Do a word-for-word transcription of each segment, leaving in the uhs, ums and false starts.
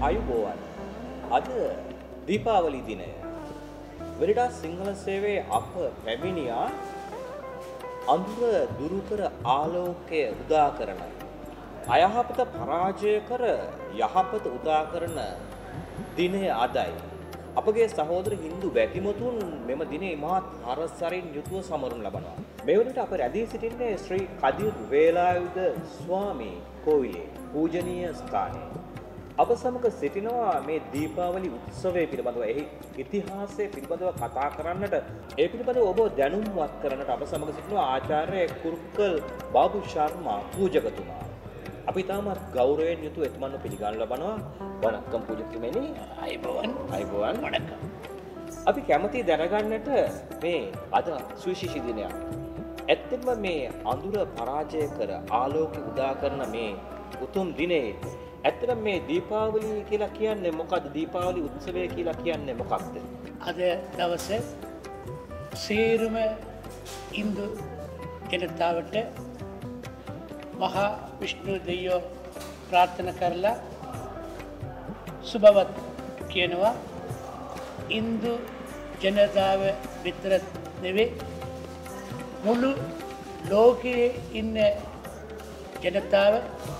අයුබෝවන් අද දීපාවලි දිනය වෙරළා සිංහල සේවයේ අප පැමිණියා අඳුර දුරු කර ආලෝකය උදා කරන අයහපත පරාජය කර යහපත උදා කරන දිනය අදයි අපගේ සහෝදර හින්දු බැතිමතුන් මෙම දිනේ මහත් හරසරින් යුතුව සමරනු ලබනවා. මේ වනට අප රැඳී සිටින්නේ ශ්‍රී කදිර් වේලායුධ ස්වාමී කෝවිලේ පූජනීය ස්ථානයේ. අප සමග සිටිනවා මේ දීපාවලි උත්සවය පිළිබඳව එහි ඉතිහාසය පිළිබඳව කතා කරන්නට ඒ පිළිබඳව ඔබ දැනුම්වත් කරන්නට අප සමග සිටිනවා ආචාර්ය කුරුක්කල් බාබු ශර්මා පූජකතුමා. අපි තාමත් ගෞරවයෙන් යුතුව එතුමන්ව පිළිගන්න ලබනවා. වණක්කම් පූජකතුමනි. අයබෝවන්. අයබෝවන්. වණක්කම්. අපි කැමති දැනගන්නට මේ අද සුවිශේෂී දිනයක්. ඇත්තෙන්ම මේ අඳුර පරාජය කර ආලෝකය උදා කරන මේ උතුම් දිනේ ඇත්තටම මේ දීපාවලි කියලා කියන්නේ මොකක්ද? දීපාවලි උත්සවය කියලා කියන්නේ මොකක්ද? අද දවසේ සීරුම ඉන්දු ජනතාවට මහා විෂ්ණු දෙවියෝ ප්‍රාර්ථනා කරලා සුබවත් කියනවා. ඉන්දු ජනතාව විතර නෙවෙයි මුළු ලෝකයේ ඉන්න ජනතාව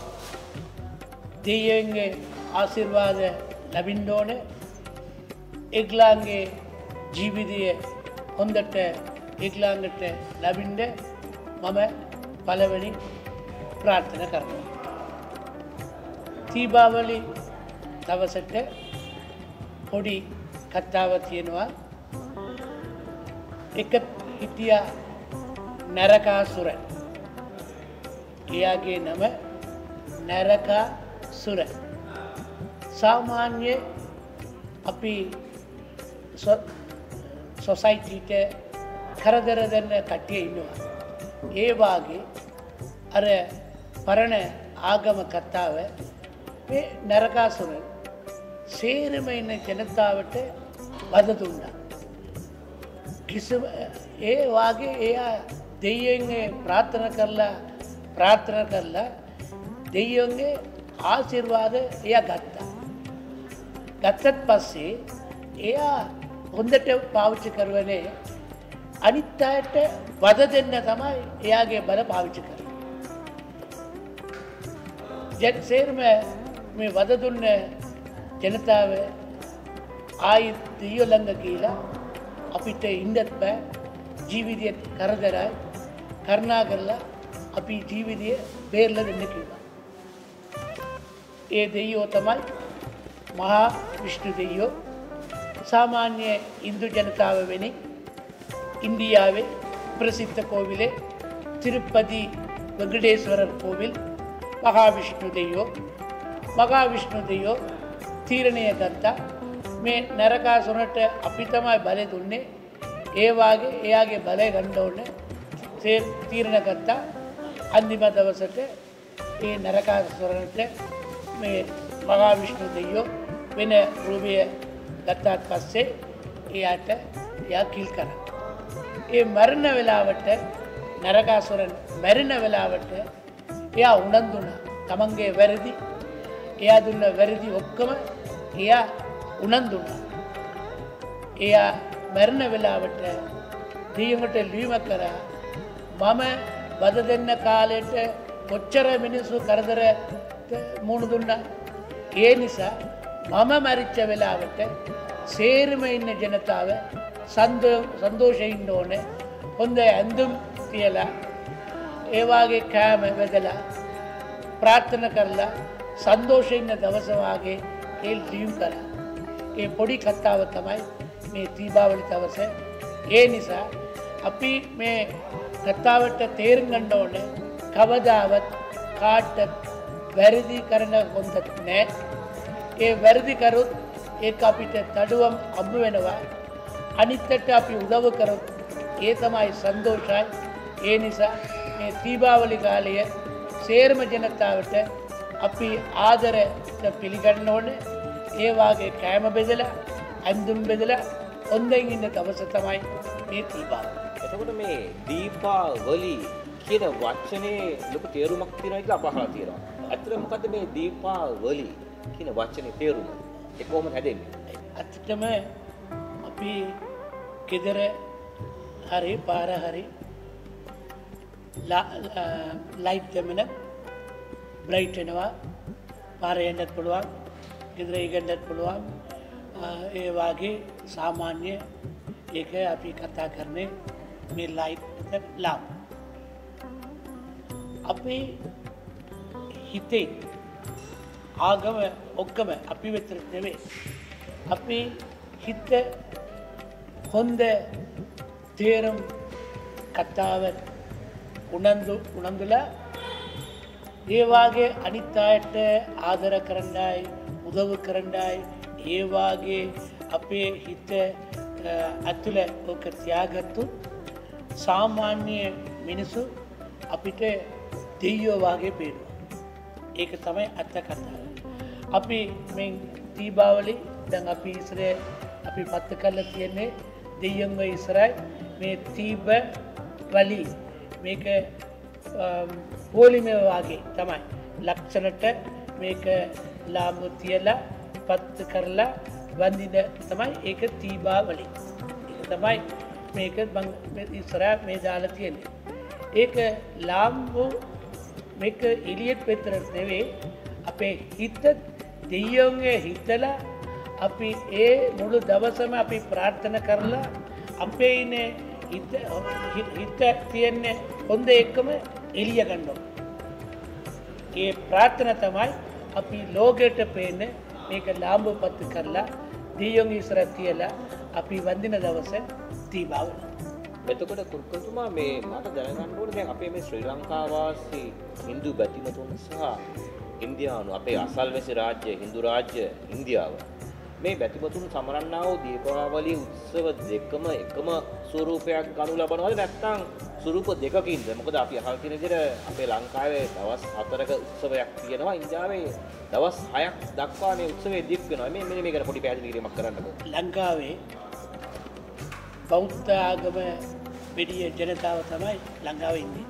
දෙවියන්ගේ ආශිර්වාද ලැබෙන්න ඕනේ. ඒගොල්ලන්ගේ ජීවිතය හොඳට ඒගොල්ලන්ට ලැබෙන්න මම පළවෙනි ප්‍රාර්ථනා කරනවා. දීපාවලි දවසට පොඩි කතාවක් තියෙනවා. එක හිටියා නරකාසුර. එයාගේ නම නරකාසුර. සාමාන්‍ය අපි සොසයිටිට කරදර දෙන්න කට්ටිය ඉන්නවා. ඒ වාගේ අර පරණ ආගම කතාව මේ නරකාසුර සේරම ඉන්න ජනතාවට වද දුන්නා. කිසිම ඒ වාගේ එයා දෙවියන්ගේ ප්‍රාර්ථනා කරලා ප්‍රාර්ථනා කරලා දෙවියන්ගේ ආශිර්වාද එයා ගත්තා. ගත්තත් පස්සේ එයා හොඳට පාවිච්චි කරවනේ අනිත් අයට වද දෙන්න තමයි එයාගේ බල පාවිච්චි කරන්නේ. ජනසේරම මේ වද දුන්න ජනතාව ආයි දෙවියෝ ළඟ ගිහිලා අපිට ඉන්නත් බෑ, ජීවිතය කරදරයි, කරුණා කරලා අපි ජීවිතය බේරලා දෙන්න කිව්වා. ඒ දෙවියෝ තමයි මහා විෂ්ණු දෙවියෝ. සාමාන්‍ය ඉන්දු ජනතාව වෙන්නේ ඉන්දියාවේ ප්‍රසිද්ධ කෝවිලේ තිරුපති වෙංකටේශ්වර කෝවිල් මහා විෂ්ණු දෙවියෝ. මහා විෂ්ණු දෙවියෝ තීරණය ගත්තා මේ නරකාසුරට අපි තමයි බලය දුන්නේ. ඒ වාගේ එයාගේ බලය ගන්න ඕනේ. ඒ තීරණ ගත්තා. අන්තිම දවසට ඒ නරකාසුරට මේ මහා විෂ්ණු දෙවියෝ වෙන රූපය ගත්තාට පස්සේ එයාට එයා කිල් කරා. ඒ මරණ වෙලාවට නරකාසුරන් මරණ වෙලාවට එයා උනන්දුනා. තමන්ගේ වැරදි එයා දුන්න වැරදි ඔක්කොම එයා උනන්දුනා. එයා මරණ වෙලාවට දෙවියන්ට ලියුම කරා මම වද දෙන්න කාලෙට කොච්චර මිනිස්සු කරදර මුණ දුන්නා. ඒ නිසා මම මරිච්ච වෙලාවට සේරම ඉන්න ජනතාව සන්තෝෂයෙන් ඉන්න ඕනේ. හොඳ ඇඳුම් තියලා ඒ වාගේ කෑම බෙදලා ප්‍රාර්ථනා කරලා සන්තෝෂයෙන් ඉන්න දවස වාගේ ඒ ලියුම් කරා. ඒ පොඩි කතාව තමයි මේ දීපාවලි දවස. ඒ නිසා අපි මේ කතාවට තේරුම් ගන්න ඕනේ කවදාවත් කාටත් වැරදි කරන හොඳ නැහැ. ඒ වැරදි කරොත් ඒක අපිට තඩුවම් අඹ වෙනවා. අනිත්ට අපි උදව් කරොත් ඒ තමයි සන්තෝෂයි. ඒ නිසා මේ දීපාවලි කාලය සේරම ජනතාවට අපි ආදරයට පිළිගන්න ඕනේ. ඒ වාගේ කෑම බෙදලා ඇඳුම් බෙදලා හොඳින් ඉන්න දවස තමයි මේ දීපාවලි. එතකොට මේ දීපාවලි කියන වචනේ ලොකු තේරුමක් තියෙනවා කියලා අපහලා තියෙනවා. ඇත්තට මොකද්ද මේ දීපාවලි? කියන වචනේ තේරුම ඒ කොහොමද හැදෙන්නේ? ඇත්තටම අපි ගෙදර හරි පාර හරි ලයිට් දෙමන බ්‍රයිට් වෙනවා පාර යන්නත් පුළුවන් ගෙදර ඉගෙනත් පුළුවන් ඒ වාගේ සාමාන්‍ය ඒක අපි කතා කරන්නේ මේ ලයිට් ලාම් අපි හිතේ ආගම ඔක්කොම අපි වෙතට නෙවෙයි අපි හිත හොඳ තේරුම් කතාව උනන්දු උනන්දුලා ඒ වාගේ අනිත් අයට ආදර කරන්නයි උදව් කරන්නයි ඒ වාගේ අපේ හිත අතුල ඔක තියාගත්තු සාමාන්‍ය මිනිසු අපිට දෙයියෝ වාගේ පේනවා. ඒක තමයි අත්ත කතාව. අපි මේ දීපාවලි දැන් අපි ඉස්සරේ අපි පත්ත කරලා තියන්නේ දෙයියන්ව ඉස්සරයි මේ තීබ වලි මේක පොලිමේ වාගේ තමයි ලක්ෂණට මේක ලාම්බු තියලා පත්ත කරලා වන්දින තමයි ඒක දීපාවලි. ඒක තමයි මේක ඉස්සරහ මේ දාලා තියෙන්නේ. ඒක ලාම්බු මේක එළියට විතරක් නෙවෙයි අපේ හිත දෙයියන්ගේ හිතලා අපි ඒ මුළු දවසම අපි ප්‍රාර්ථනා කරලා අපේ ඉන්නේ හිත හිත තියන්නේ හොඳ එකම එළිය ගන්නවා. ඒ ප්‍රාර්ථනා තමයි අපි ලෝකයට පේන්නේ මේක ලාම්බුපත් කරලා දෙයියන් ඉස්සර තියලා අපි වන්දින දවස දීපාවලි. එතකොට කුරුකතුමා මේ මට දැනගන්න ඕනේ දැන් අපේ මේ ශ්‍රී ලංකා වාසී Hindu බැතිමතුන් සහ ඉන්දියානු අපේ අසල්වැසි රාජ්‍ය Hindu රාජ්‍ය ඉන්දියාව මේ බැතිමතුන් සමරන්නා වූ දීපාවලි උත්සව දෙකම එකම ස්වරූපයක් ගනු ලබනවද නැත්නම් ස්වරූප දෙකකින්ද? මොකද අපි අහල් කියන විදිහට අපේ ලංකාවේ දවස් හතරක උත්සවයක් තියෙනවා ඉන්දියාවේ දවස් හයක් දක්වා මේ උත්සවය දික් වෙනවා. මේ මෙන්න මේක ගැන පොඩි පැහැදිලි කිරීමක් කරන්නකෝ. ලංකාවේ බෞද්ධ ආගම වැඩි ජනතාව තමයි ලංකාවේ ඉන්නේ.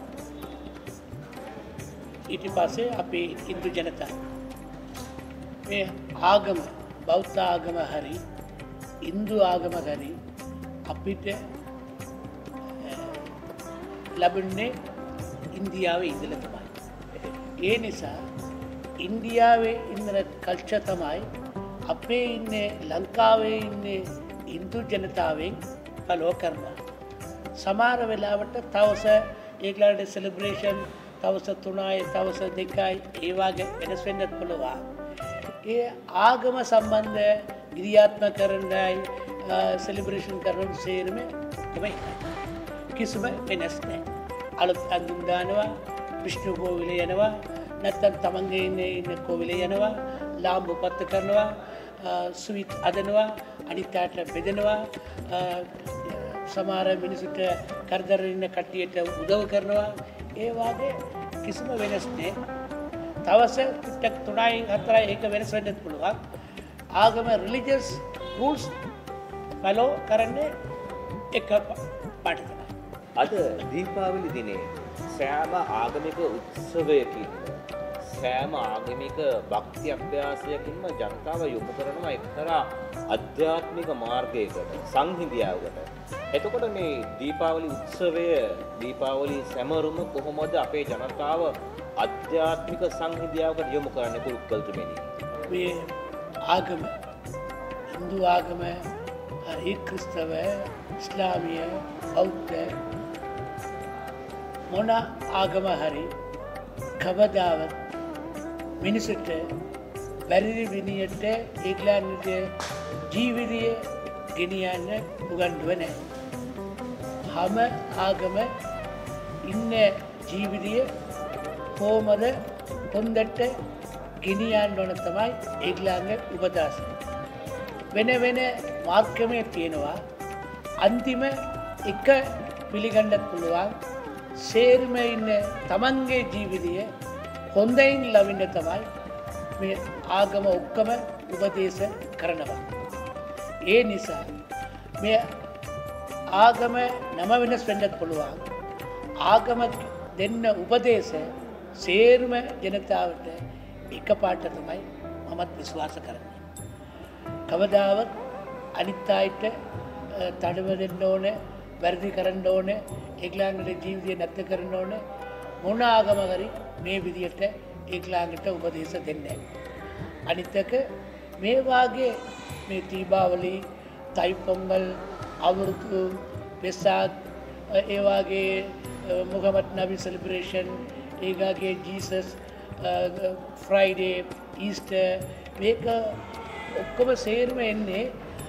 ඊට පස්සේ අපේ හින්දු ජනතාව මේ ආගම බෞද්ධ ආගම හරි හින්දු ආගම හරි අපිට ලැබෙන්නේ ඉන්දියාවේ ඉඳලා තමයි. ඒ නිසා ඉන්දියාවේ ඉන්න කල්චර් තමයි අපේ ඉන්නේ ලංකාවේ ඉන්නේ හින්දු ජනතාවෙන් ෆලෝ කරනවා. සමහර වෙලාවට තවස ඒගොල්ලන්ට සෙලිබ්‍රේෂන් තවස තුනයි තවස දෙකයි ඒ වගේ වෙනස් වෙන්නත් පුළුවන්. ඒ ආගම සම්බන්ධ ක්‍රියාත්මක කරන්නයි සෙලිබ්‍රේෂන් කරන සේරම තමයි කිසිම වෙනස් නැහැ. අලුත් අඳුම් දානවා විෂ්ණු කෝවිල යනවා නැත්නම් තමන්ගේ ඉන්නේ ඉන්න කෝවිල යනවා ලාම්බුපත් කරනවා ස්වීට් අදනවා අනිත්‍යයට බෙදනවා සමහර මිනිසුන්ට කරදර ඉන්න කට්ටියට උදව් කරනවා ඒ වගේ කිසිම වෙනස් නැහැ. තවස ටිකක් තුනයි හතරයි ඒක වෙනස් වෙන්නත් පුළුවන්. ආගම රිලිජියස් රූල්ස් ෆලෝ කරන්නේ එක පාට තමයි. අද දීපාවලි දිනේ සෑම ආගමික උත්සවයකින් සෑම ආගමික භක්ති අභ්‍යාසයකින්ම ජනතාව යොමු කරනවා එක්තරා අධ්‍යාත්මික මාර්ගයකට සංහිඳියාවකට. එතකොට මේ දීපාවලි උත්සවය දීපාවලි සැමරුම කොහොමද අපේ ජනතාව අධ්‍යාත්මික සංහිඳියාවකට යොමු කරන්නේ කුරුක්කල්තුමනි? මේ ආගම හින්දු ආගම හරි ක්‍රිස්තව ඉස්ලාමීය බෞද්ධ මොන ආගම හරි කවදාවත් මිනිසුන්ට බැරි විදියට ඒගොල්ලන්ගේ ජීවිතය ගෙනියන්න උගන්වන්නේ නැහැ. හැම ආගම ඉන්න ජීවිතය කොහොමද හොඳට ගෙනියන්න ඕන තමයි ඒගොල්ලන්ගේ උපදේශ. වෙන වෙන මාර්ගමේ තියෙනවා. අන්තිම එක පිළිගන්නත් පුළුවන් සේරම ඉන්න තමන්ගේ ජීවිතය හොඳින් ලවින්න තමයි මේ ආගම ඔක්කොම උපදේශ කරනවා. ඒ නිසා මේ ආගම නම වෙනස් වෙන්නත් පුළුවන්. ආගම දෙන්න උපදේශ සේරම ජනතාවට එකපාරට තමයි මමත් විශ්වාස කරන්නේ. කවදාවත් අනිත් අයට තඩව දෙන්න ඕනේ, වැරදි කරන්න ඕනේ, ඒගොල්ලන්ගේ ජීවිතය නැත්ත කරන්න ඕනේ. මොන ආගම හරි මේ විදියට ඒගොල්ලන්ට උපදේශ දෙන්නේ නැහැ. අනිත් එක මේ වාගේ මේ දීපාවලි, තයිපොංගල්, අවුරුදු වෙසක්, ඒ වාගේ මොහමඩ් නබි සෙලිබ්‍රේෂන්, ඒගාගේ ජීසස් ෆ්‍රයිඩේ, ඊස්ටර්, මේක ඔක්කොම සේරම එන්නේ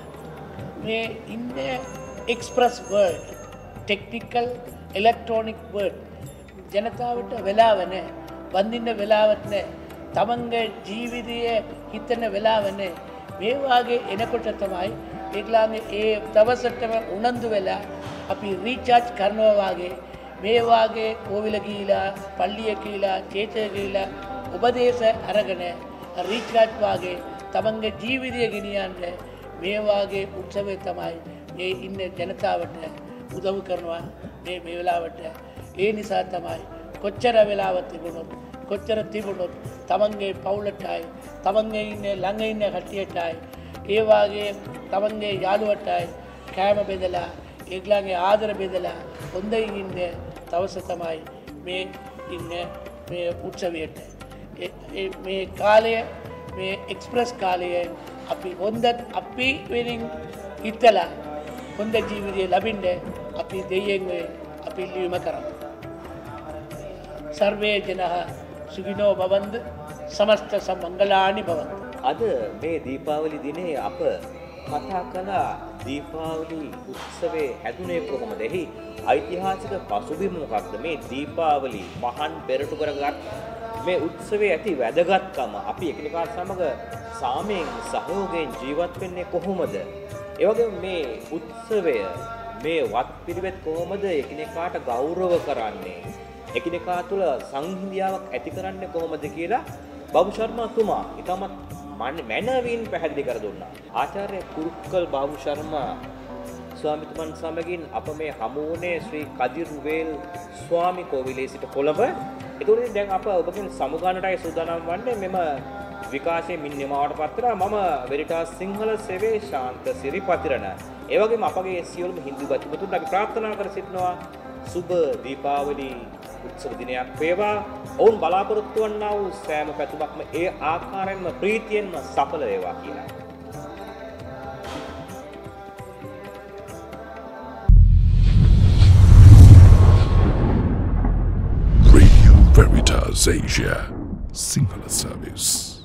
මේ ඉන්න express word, technical electronic word. ජනතාවට වෙලාව නැහැ, වඳින්න වෙලාවක් නැහැ, තමන්ගේ ජීවිතය හිතන වෙලාව නැහැ. මේ වාගේ එනකොට තමයි ඒගොල්ලන්ගේ ඒ දවසටම උනන්දු වෙලා අපි රීචාර්ජ් කරනවා වාගේ මේ වාගේ කෝවිල ගිහිලා, පල්ලිය ගිහිලා, චේතය ගිහිලා උපදේශ අරගෙන රීචාර්ජ් වාගේ තමන්ගේ ජීවිතය ගෙනියන්න මේ වාගේ උත්සවය තමයි මේ ඉන්න ජනතාවට උදව් කරනවා මේ මේ වෙලාවට. ඒ නිසා තමයි කොච්චර වෙලාවක් තිබුණොත්, කොච්චර තිබුණොත් තමන්ගේ පවුලටයි, තමන්ගේ ඉන්නේ ළඟ ඉන්න කට්ටියටයි, ඒ වාගේ තමන්ගේ යාළුවටයි කෑම බෙදලා, ඒගොල්ලන්ගේ ආදර බෙදලා හොඳින් ඉන්න දවස තමයි මේ ඉන්න මේ උත්සවයට. මේ කාලය, මේ එක්ස්ප්‍රස් කාලය අපි හොඳ අපි වෙනින් හිතලා හොඳ ජීවිතය ලැබෙන්න අපි දෙයියෙන් අපි ඉල්ලීම කරමු. සර්වේ ජනහ සුඛිනෝ භවන්තු, සමස්ත සම්මංගලානි භවන්තු. අද මේ දීපාවලි දිනේ අප කතා කළා දීපාවලි උත්සවයේ හැදුනේ කොහොමද? එහි ඓතිහාසික පසුබිම මොකක්ද? මේ දීපාවලි මහන් පෙරටු කරගත් මේ උත්සවයේ ඇති වැදගත්කම, අපි එකිනෙකා සමග සාමයෙන් සහයෝගයෙන් ජීවත් වෙන්නේ කොහොමද? ඒ වගේම මේ උත්සවය, මේ වත් පිළිවෙත් කොහොමද එකිනෙකාට ගෞරව කරන්නේ? එකිනෙකා තුළ සංහිඳියාවක් ඇති කරන්නේ කොහොමද කියලා බබු ශර්මා තුමා ඉතාමත් මැනවින් පැහැදිලි කර දුන්නා. ආචාර්ය කුරුක්කල් බබු ශර්මා ස්වාමීතුමන් සමගින් අප මේ හමු වුණේ ශ්‍රී කදිරුවේල් ස්වාමි කෝවිලේ සිට කොළඹ. ඒතකොට දැන් අප ඔබගෙන් සමුගන්නටයි සූදානම් වන්නේ. මෙම විකාශයේ මින් නිමාවට පත් වෙනවා. මම වෙරිටාස් සිංහල සේවයේ ශාන්ත සිරිපතිරණ. ඒ වගේම අපගේ සියලුම හින්දු බතුමුතුන්ට අපි ප්‍රාර්ථනා කර සිටිනවා සුබ දීපාවලි උත්සව දිනයක් වේවා. ඔවුන් බලාපොරොත්තු වන්නා වූ සෑම පැතුමක්ම ඒ ආකාරයෙන්ම ප්‍රීතියෙන්ම සඵල වේවා කියලා. Radio Veritas Asia Sinhala Service.